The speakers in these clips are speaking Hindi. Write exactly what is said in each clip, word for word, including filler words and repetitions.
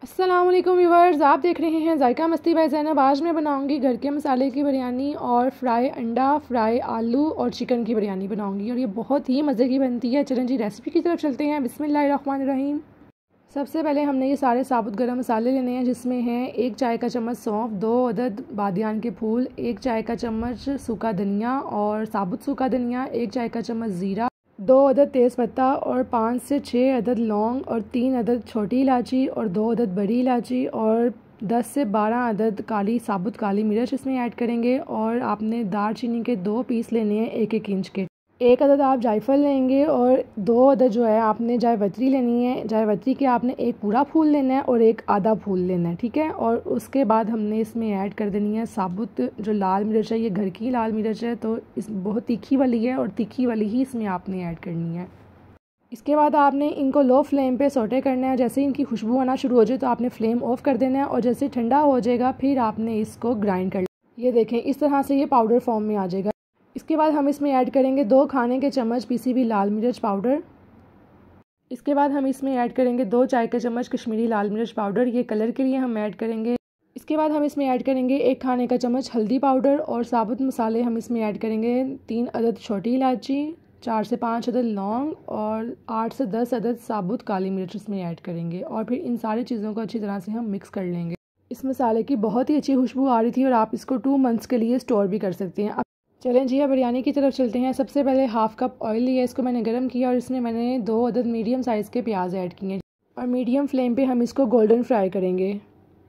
अस्सलाम वालेकुम व्यूवर्स, आप देख रहे हैं जायका मस्ती बाय ज़ैनब। आज मैं बनाऊंगी घर के मसाले की बिरयानी और फ्राई अंडा, फ्राई आलू और चिकन की बिरयानी बनाऊंगी और ये बहुत ही मज़े की बनती है। चलें जी रेसिपी की तरफ चलते हैं। बिस्मिल्लाहिर्रहमानिर्रहीम। सबसे पहले हमने ये सारे साबुत गरम मसाले लेने हैं, जिसमें हैं एक चाय का चम्मच सौंफ, दो अदद बादियान के फूल, एक चाय का चम्मच सूखा धनिया और साबुत सूखा धनिया, एक चाय का चम्मच ज़ीरा, दो अदद तेज़पत्ता और पाँच से छः अदद लौंग और तीन अदद छोटी इलायची और दो अदद बड़ी इलायची और दस से बारह अदद काली साबुत काली मिर्च इसमें ऐड करेंगे। और आपने दालचीनी के दो पीस लेने हैं एक एक इंच के। एक अदद आप जायफल लेंगे और दो अदद जो है आपने जायवत्री लेनी है। जायवत्री के आपने एक पूरा फूल लेना है और एक आधा फूल लेना है, ठीक है। और उसके बाद हमने इसमें ऐड कर देनी है साबुत जो लाल मिर्च है। ये घर की लाल मिर्च है, तो इस बहुत तीखी वाली है और तीखी वाली ही इसमें आपने ऐड करनी है। इसके बाद आपने इनको लो फ्लेम पे सोटे करना है। जैसे इनकी खुशबू आना शुरू हो जाए तो आपने फ्लेम ऑफ कर देना है और जैसे ठंडा हो जाएगा फिर आपने इसको ग्राइंड कर लेना। ये देखें, इस तरह से ये पाउडर फॉर्म में आ जाएगा। इसके बाद हम इसमें ऐड करेंगे दो खाने के चम्मच पीसी हुई लाल मिर्च पाउडर। इसके बाद हम इसमें ऐड करेंगे दो चाय के चम्मच कश्मीरी लाल मिर्च पाउडर, ये कलर के लिए हम ऐड करेंगे। इसके बाद हम इसमें ऐड करेंगे एक खाने का चम्मच हल्दी पाउडर और साबुत मसाले हम इसमें ऐड करेंगे तीन अदद छोटी इलायची, चार से पाँच अदद लौंग और आठ से दस अदद साबुत काली मिर्च इसमें ऐड करेंगे। और फिर इन सारी चीज़ों को अच्छी तरह से हम मिक्स कर लेंगे। इस मसाले की बहुत ही अच्छी खुशबू आ रही थी और आप इसको टू मंथ्स के लिए स्टोर भी कर सकते हैं। चलें जी अब बिरयानी की तरफ चलते हैं। सबसे पहले हाफ़ कप ऑयल लिया, इसको मैंने गर्म किया और इसमें मैंने दो अदद मीडियम साइज़ के प्याज ऐड किए और मीडियम फ्लेम पे हम इसको गोल्डन फ्राई करेंगे।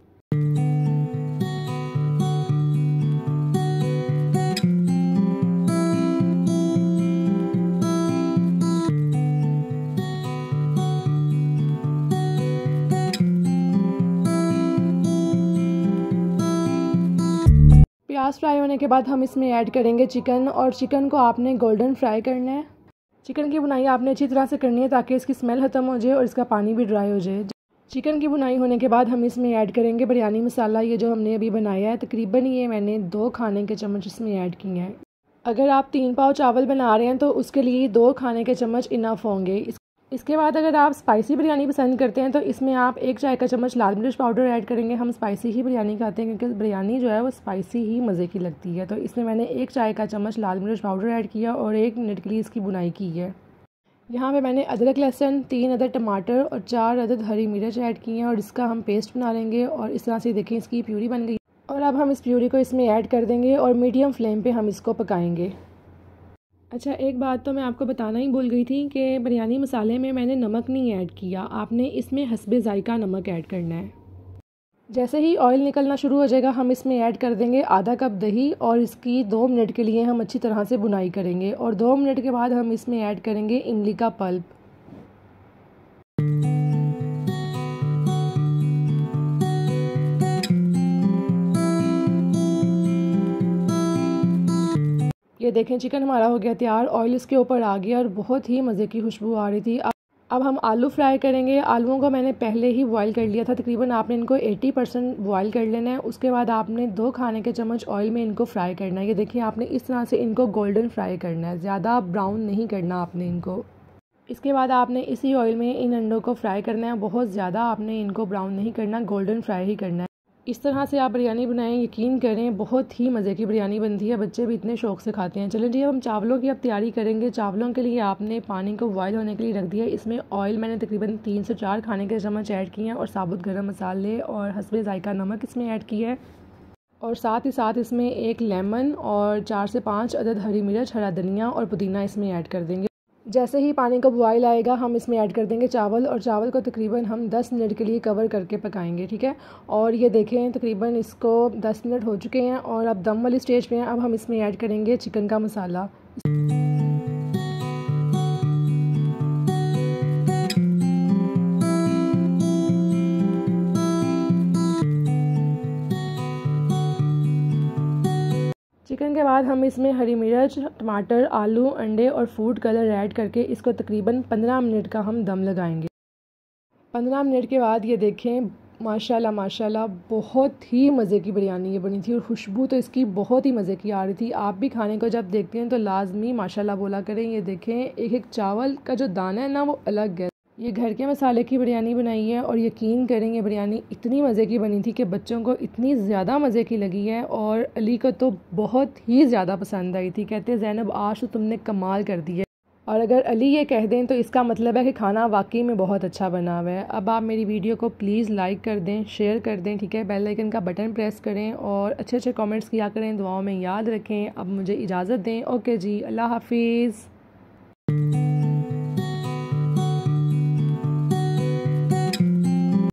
प्याज फ्राई होने के बाद हम इसमें ऐड करेंगे चिकन और चिकन को आपने गोल्डन फ्राई करना है। चिकन की बुनाई आपने अच्छी तरह से करनी है ताकि इसकी स्मेल ख़त्म हो जाए और इसका पानी भी ड्राई हो जाए। चिकन की बुनाई होने के बाद हम इसमें ऐड करेंगे बिरयानी मसाला, ये जो हमने अभी बनाया है। तकरीबन ये मैंने दो खाने के चम्मच इसमें ऐड किए हैं। अगर आप तीन पाव चावल बना रहे हैं तो उसके लिए दो खाने के चम्मच इनफ होंगे। इस इसके बाद अगर आप स्पाइसी बिरयानी पसंद करते हैं तो इसमें आप एक चाय का चम्मच लाल मिर्च पाउडर ऐड करेंगे। हम स्पाइसी ही बिरयानी खाते हैं क्योंकि बिरयानी जो है वो स्पाइसी ही मज़े की लगती है। तो इसमें मैंने एक चाय का चम्मच लाल मिर्च पाउडर ऐड किया और एक मिनट के लिए इसकी बुनाई की है। यहाँ पे मैंने अदरक लहसुन, तीन अदद टमाटर और चार अदद हरी मिर्च ऐड की हैं और इसका हम पेस्ट बना लेंगे। और इस तरह से देखें इसकी प्यूरी बन गई और अब हम इस प्यूरी को इसमें ऐड कर देंगे और मीडियम फ्लेम पे हम इसको पकाएंगे। अच्छा, एक बात तो मैं आपको बताना ही भूल गई थी कि बिरयानी मसाले में मैंने नमक नहीं ऐड किया। आपने इसमें हस्बे ज़ायका नमक ऐड करना है। जैसे ही ऑयल निकलना शुरू हो जाएगा हम इसमें ऐड कर देंगे आधा कप दही और इसकी दो मिनट के लिए हम अच्छी तरह से बुनाई करेंगे। और दो मिनट के बाद हम इसमें ऐड करेंगे इमली का पल्प। ये देखें चिकन हमारा हो गया तैयार, ऑयल इसके ऊपर आ गया और बहुत ही मज़े की खुशबू आ रही थी। अब अब हम आलू फ्राई करेंगे। आलूओं को मैंने पहले ही बॉईल कर लिया था। तकरीबन आपने इनको अस्सी परसेंट बॉईल कर लेना है। उसके बाद आपने दो खाने के चम्मच ऑयल में इनको फ्राई करना है। ये देखिए आपने इस तरह से इनको गोल्डन फ्राई करना है, ज़्यादा ब्राउन नहीं करना आपने इनको। इसके बाद आपने इसी ऑयल में इन अंडों को फ्राई करना है। बहुत ज़्यादा आपने इनको ब्राउन नहीं करना, गोल्डन फ्राई ही करना है। इस तरह से आप बिरयानी बनाएं, यकीन करें बहुत ही मज़े की बिरयानी बनती है। बच्चे भी इतने शौक़ से खाते हैं। चलें जी अब हम चावलों की अब तैयारी करेंगे। चावलों के लिए आपने पानी को बॉयल होने के लिए रख दिया। इसमें ऑयल मैंने तकरीबन तीन से चार खाने के चम्मच ऐड किए हैं और साबुत गरम मसाले और हस्बे ज़ायका नमक इसमें ऐड किया है। और साथ ही साथ इसमें एक लेमन और चार से पाँच अदद हरी मिर्च, हरा धनिया और पुदीना इसमें ऐड कर देंगे। जैसे ही पानी का बॉयल आएगा हम इसमें ऐड कर देंगे चावल और चावल को तकरीबन हम दस मिनट के लिए कवर करके पकाएंगे, ठीक है। और ये देखें तकरीबन इसको दस मिनट हो चुके हैं और अब दम वाली स्टेज पे हैं। अब हम इसमें ऐड करेंगे चिकन का मसाला। चिकन के बाद हम इसमें हरी मिर्च, टमाटर, आलू, अंडे और फूड कलर ऐड करके इसको तकरीबन पंद्रह मिनट का हम दम लगाएंगे। पंद्रह मिनट के बाद ये देखें माशाल्लाह माशाल्लाह बहुत ही मज़े की बिरयानी ये बनी थी और खुशबू तो इसकी बहुत ही मज़े की आ रही थी। आप भी खाने को जब देखते हैं तो लाजमी माशाल्लाह बोला करें। ये देखें एक एक चावल का जो दाना है ना वो अलग है। ये घर के मसाले की बिरयानी बनाई है और यकीन करें ये बिरयानी इतनी मज़े की बनी थी कि बच्चों को इतनी ज़्यादा मज़े की लगी है और अली को तो बहुत ही ज़्यादा पसंद आई थी। कहते हैं ज़ैनब आज तो तुमने कमाल कर दिया। और अगर अली ये कह दें तो इसका मतलब है कि खाना वाकई में बहुत अच्छा बना हुआ है। अब आप मेरी वीडियो को प्लीज़ लाइक कर दें, शेयर कर दें, ठीक है, बेल आइकन का बटन प्रेस करें और अच्छे अच्छे कमेंट्स किया करें, दुआओं में याद रखें। अब मुझे इजाज़त दें। ओके जी, अल्लाह हाफिज़।